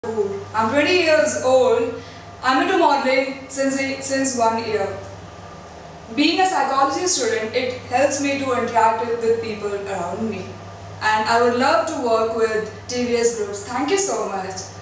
I'm 20 years old. I'm into modeling since 1 year. Being a psychology student, it helps me to interact with people around me. And I would love to work with TVS Groups. Thank you so much.